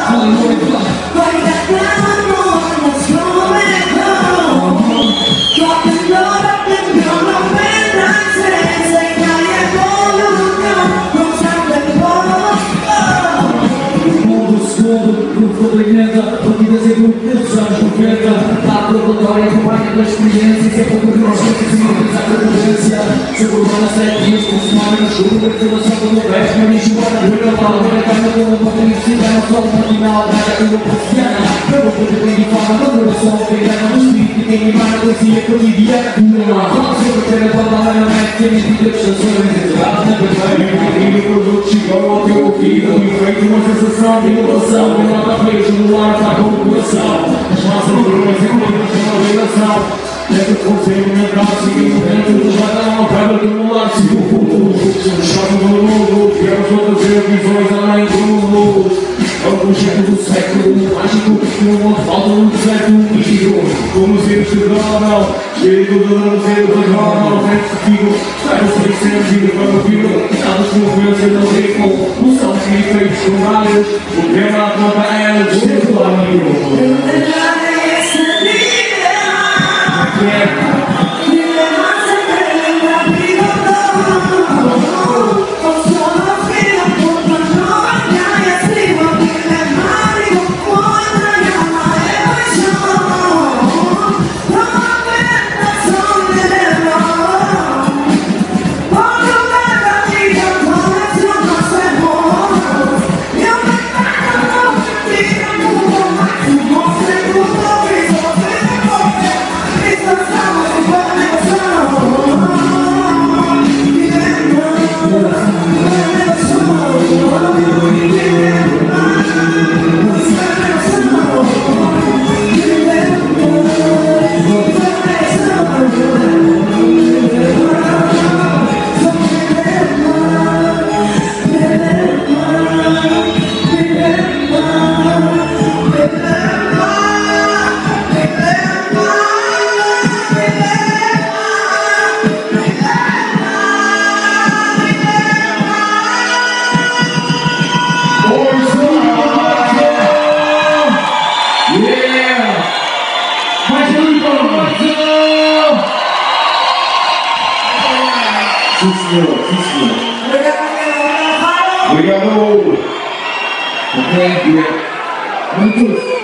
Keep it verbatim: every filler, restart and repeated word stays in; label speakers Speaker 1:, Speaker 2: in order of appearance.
Speaker 1: da experiência, que é pouco que nós temos que utilizar a urgência. Chegou a sete dias por semana, na chuva, que toda só como o resto, mas me chuva na rua, na palma, na cama, com uma porta investida, não só uma final, na rua profissional. Eu vou poder bem de forma, na coração, feirana, no espírito, quem emana a poesia cotidiana. Não há como sempre ter a palavra na mente, que a mentira de estações, encerrado na vermelha, e o produto chegou ao teu ouvido, e feito uma sensação de inovação, e nada feito no ar, está com o coração. As nossas problemas e problemas de uma relação. Deve conselho mental, seguindo dentro do radão, acaba de anular, se o futuro, o choque do mundo, queremos outras visões além do mundo. É o projeto do século mágico, que não falta um deserto místico. Como os erros se dobram, espírito de dezeiro de jornal, o resto fico, sai os seiscentos e para o fio, nada de influência do ritmo, não são efeitos contrários, o tema da conta é o destino do amigo.
Speaker 2: Sim, senhor, sim, senhor. Obrigado. Ok, yeah. Muito.